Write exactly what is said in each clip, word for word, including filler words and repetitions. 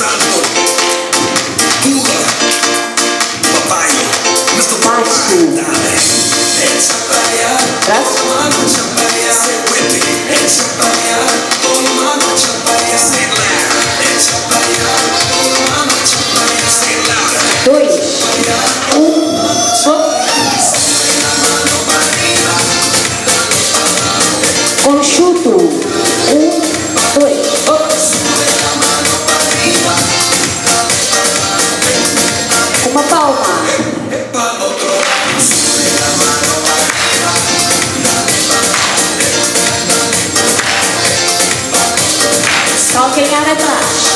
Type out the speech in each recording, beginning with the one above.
Santo, Buda, Papayo, mister Baixo. Dale, echa pra allá, Braço. mano, echa pra allá, whip it, echa pra allá, mano, echa pra allá, say loud, echa pra allá, mano, echa pra allá, say louder, Dois. Um. Conchuto. Um, dois. Uma palma. Calcanhar atrás.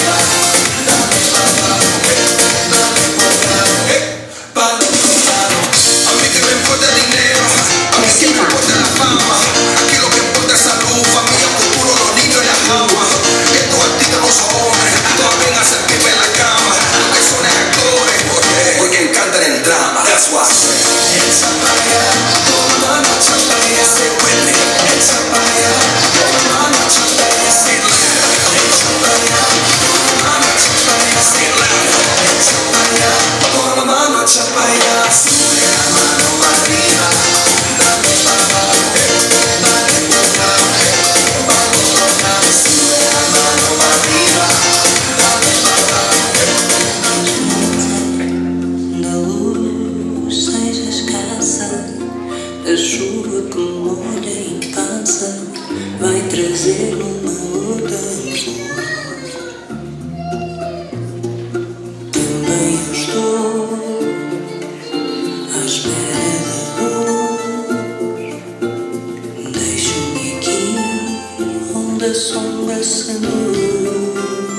That's why I say echa pra allá, mano, echa pra allá, say whip it, echa pra allá, mano, echa pra allá, say loud, echa pra allá, mano, echa pra allá, say loud, echa pra allá, con la mano echa pra allá, sube la mano para arriba, dale para abajo, dale para abajo, vamos tocar, sube la mano para arriba, dale para abajo. A chuva que molha e passa vai trazer uma outra flor. Também eu estou à espera da luz. Deixo-me aqui onde a sombra seduz.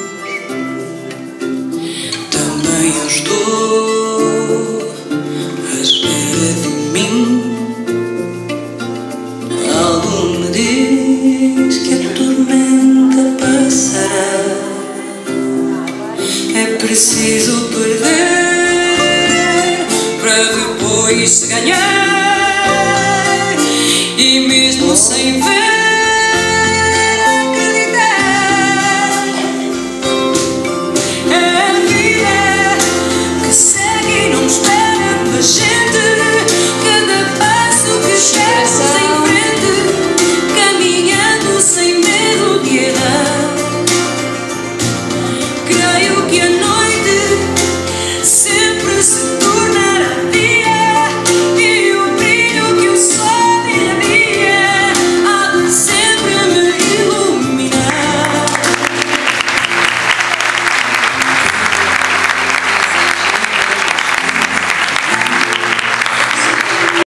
Também eu estou à espera de mim. Algo me diz que a tormenta passará. É preciso perder para depois se ganhar. E mesmo sem